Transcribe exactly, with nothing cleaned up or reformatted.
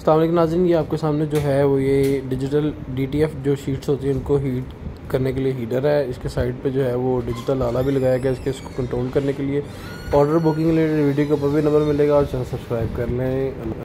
अस्सलाम वालेकुम नाज़रीन, ये आपके सामने जो है वो ये डिजिटल डीटीएफ जो शीट्स होती हैं उनको हीट करने के लिए हीटर है। इसके साइड पे जो है वो डिजिटल आला भी लगाया गया इसके इसको कंट्रोल करने के लिए। ऑर्डर बुकिंग के लिए वीडियो के ऊपर भी नंबर मिलेगा और चैनल सब्सक्राइब कर लें।